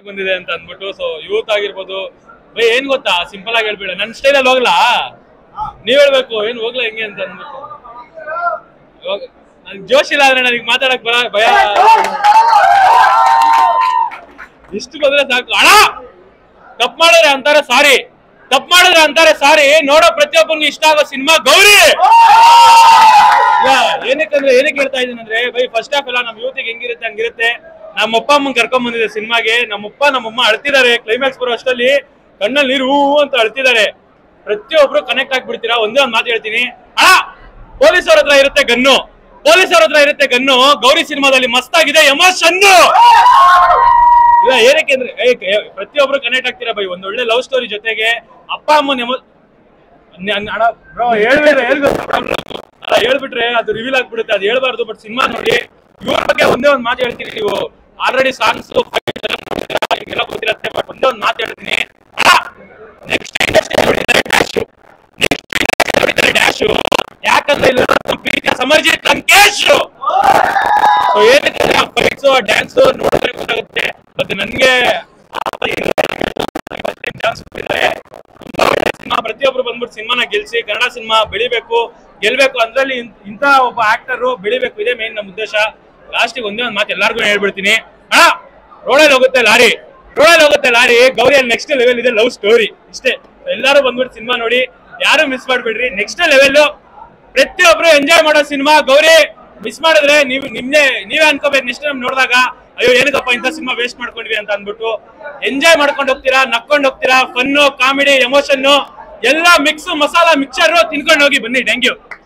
ಬಂದಿದೆ ಅಂತ ಅಂದ್ಬಿಟ್ಟು. ಸೊ ಯೂತ್ ಆಗಿರ್ಬೋದು ಬೈ ಏನ್ ಗೊತ್ತಾ, ಸಿಂಪಲ್ ಆಗಿ ಹೇಳ್ಬೇಡ, ನನ್ನ ಸ್ಟೈಲಲ್ಲಿ ಹೋಗ್ಲಾ, ನೀವ್ ಹೇಳ್ಬೇಕು ಏನ್ ಹೋಗ್ಲಾ ಹೆಂಗೆ ಅಂತ ಅಂದ್ಬಿಟ್ಟು. ನನ್ಗೆ ಜೋಶ್ ಇಲ್ಲ ಅಂದ್ರೆ ನನಗೆ ಮಾತಾಡಕ್ ಭಯ. ಇಷ್ಟು ಬಂದ್ರೆ ಸಾಕು. ಅಣ್ಣ ತಪ್ಪು ಮಾಡಿದ್ರೆ ಅಂತಾರೆ ಸಾರಿ, ತಪ್ಪು ಮಾಡಿದ್ರೆ ಅಂತಾರೆ ಸಾರಿ. ನೋಡೋ ಪ್ರತಿಯೊಬ್ಬನಿಗೆ ಇಷ್ಟ ಆಗೋ ಸಿನಿಮಾ ಗೌರಿ. ಏನಕ್ಕೆ ಹೇಳ್ತಾ ಇದೀನಿ ಅಂದ್ರೆ ಬೈ, ಫಸ್ಟ್ ಹಾಫ್ ಎಲ್ಲ ನಮ್ ಯೂತಿಗೆ ಹೆಂಗಿರುತ್ತೆ ಹಂಗಿರುತ್ತೆ. ನಮ್ಮ ಅಪ್ಪ ಅಮ್ಮನ್ ಕರ್ಕೊಂಡ್ ಬಂದಿದೆ ಸಿನಿಮಾಗೆ. ನಮ್ಮಪ್ಪ ನಮ್ಮಮ್ಮ ಅಳ್ತಿದ್ದಾರೆ, ಕ್ಲೈಮ್ಯಾಕ್ಸ್ ಬರೋ ಅಷ್ಟಲ್ಲಿ ಕಣ್ಣಲ್ಲಿ ನೀರು ಹೂ ಅಂತ ಅಳ್ತಿದ್ದಾರೆ. ಪ್ರತಿಯೊಬ್ರು ಕನೆಕ್ಟ್ ಆಗ್ಬಿಡ್ತೀರಾ. ಒಂದೇ ಒಂದು ಮಾತು ಹೇಳ್ತೀನಿ, ಅಣ್ಣ ಪೊಲೀಸರ ಹತ್ರ ಇರುತ್ತೆ ಗನ್ನು, ಪೊಲೀಸರ ಹತ್ರ ಇರುತ್ತೆ ಗನ್ನು. ಗೌರಿ ಸಿನಿಮಾದಲ್ಲಿ ಮಸ್ತ್ ಆಗಿದೆ ಎಮೋಷನ್. ಇಲ್ಲ ಏನಕ್ಕೆ ಅಂದ್ರೆ ಪ್ರತಿಯೊಬ್ರು ಕನೆಕ್ಟ್ ಆಗ್ತೀರಾ ಬೈ. ಒಂದ್ ಒಳ್ಳೆ ಲವ್ ಸ್ಟೋರಿ ಜೊತೆಗೆ ಅಪ್ಪ ಅಮ್ಮನ ಅಣ್ಣ ಬ್ರೋ ಹೇಳ್ಬಿಟ್ರೆ ಅದು ರಿವೀಲ್ ಆಗ್ಬಿಡುತ್ತೆ, ಅದು ಹೇಳ್ಬಾರ್ದು. ಬಟ್ ಸಿನಿಮಾ ನೋಡಿ, ಇವ್ರ ಬಗ್ಗೆ ಒಂದೇ ಒಂದು ಮಾತು ಹೇಳ್ತೀನಿ. ನೀವು ಆಲ್ರೆಡಿ ಸಾಂಗ್ಸ್ ಎಲ್ಲ ಗೊತ್ತಿರತ್ತೆ, ಬಟ್ ಒಂದೇ ಒಂದು ಮಾತು ಹೇಳ್ತೀನಿ, ಡ್ಯಾಶ್ ಯಾಕಂದ್ರೆ ಇಲ್ಲ ಪ್ರೀತಿಯ ಸಮರ್ಜಿತ್ ಲಂಕೇಶ್. ಏನಕ್ಕೆ ಫೈಟ್ಸ್ ಡ್ಯಾನ್ಸ್ ನೋಡಿದ್ರೆ ಗೊತ್ತಾಗುತ್ತೆ. ಮತ್ತೆ ನನ್ಗೆ ಪ್ರತಿಯೊಬ್ರು ಬಂದ್ಬಿಟ್ಟು ಸಿನಿಮಾನ ಗೆಲ್ಸಿ, ಕನ್ನಡ ಸಿನಿಮಾ ಬೆಳಿಬೇಕು, ಗೆಲ್ಬೇಕು, ಅದ್ರಲ್ಲಿ ಇಂತ ಒಬ್ಬ ಆಕ್ಟರ್ ಬೆಳಿಬೇಕು, ಇದೇ ಮೇನ್ ನಮ್ಮ ಉದ್ದೇಶ. ಲಾಸ್ಟಿಗೆ ಒಂದೇ ಒಂದು ಮಾತು ಎಲ್ಲಾರ್ಗು ಹೇಳ್ಬಿಡ್ತೀನಿ, ಅಣ್ಣ ರೋಡಲ್ಲಿ ಹೋಗುತ್ತೆ ಲಾರಿ, ರೋಡಲ್ಲಿ ಹೋಗುತ್ತೆ ಲಾರಿ. ಗೌರಿಯಲ್ಲಿ ನೆಕ್ಸ್ಟ್ ಲೆವೆಲ್ ಇದೆ ಲವ್ ಸ್ಟೋರಿ. ಇಷ್ಟೇ, ಎಲ್ಲಾರು ಬಂದ್ಬಿಟ್ಟು ಸಿನಿಮಾ ನೋಡಿ, ಯಾರು ಮಿಸ್ ಮಾಡ್ಬೇಡ್ರಿ. ನೆಕ್ಸ್ಟ್ ಲೆವೆಲ್ ಪ್ರತಿಯೊಬ್ರು ಎಂಜಾಯ್ ಮಾಡೋ ಸಿನಿಮಾ ಗೌರಿ. ಮಿಸ್ ಮಾಡಿದ್ರೆ ನೀವೇ ಅನ್ಕೋಬೇಕು ನೆಕ್ಸ್ಟ್ ಟೈಮ್ ನೋಡಿದಾಗ, ಅಯ್ಯೋ ಏನಕ್ಕಪ್ಪ ಇಂಥ ಸಿನಿಮಾ ವೇಸ್ಟ್ ಮಾಡ್ಕೊಂಡ್ವಿ ಅಂತ ಅಂದ್ಬಿಟ್ಟು. ಎಂಜಾಯ್ ಮಾಡ್ಕೊಂಡು ಹೋಗ್ತೀರಾ, ನಕ್ಕೊಂಡು ಹೋಗ್ತೀರಾ. ಫನ್ನು, ಕಾಮಿಡಿ, ಎಮೋಷನ್ ಎಲ್ಲ ಮಿಕ್ಸ್ ಮಸಾಲಾ ಮಿಕ್ಸರ್ ತಿನ್ಕೊಂಡು ಹೋಗಿ ಬನ್ನಿ. Thank you.